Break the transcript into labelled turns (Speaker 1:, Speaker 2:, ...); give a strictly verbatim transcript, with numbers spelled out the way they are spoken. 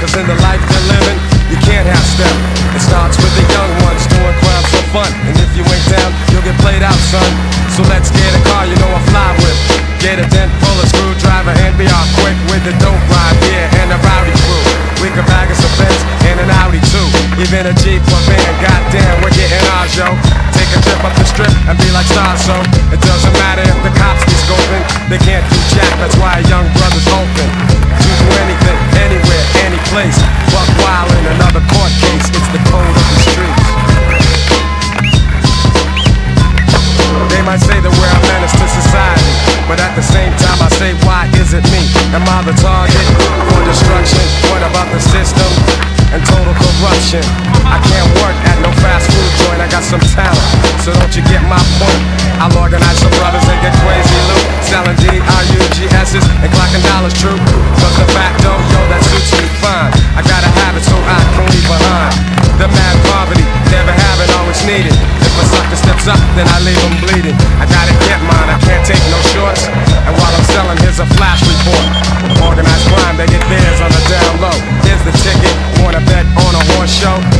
Speaker 1: cause in the life they're living, you can't half step. It starts with the young ones doing crime for fun, and if you ain't down, you'll get played out, son. So let's get a car, you know I fly with. Get a dent full of screwdriver and be all quick with the dope ride, yeah, and the rowdy crew. We can bag us a Benz and an Audi too, even a Jeep or van. Goddamn, we're getting ours, yo. Take a trip up the strip and be like stars, so it doesn't matter if the cops be scoping. They can't do jack, that's why a young brother's open to do anything, anywhere, any place. Buck wild in another court case. It's the code of the streets. They might say that we're a menace to society, but at the same time I say, why is it me? Am I the target for destruction? What about the system and total corruption? I can't work at no fast food joint, I got some talent, so don't you get my point? I'll organize some brothers and get crazy loot, selling D R U G S's and clocking dollars true. Cause the fact though, yo, that suits me fine. I gotta have it so I can leave behind the mad poverty, never have it, always needed. If a sucker steps up, then I leave him bleeding. I gotta get mine, I can't take no shorts. And while I'm selling, here's a flash report. Organized crime, they get theirs on the down low. Here's the ticket, wanna bet on a horse show?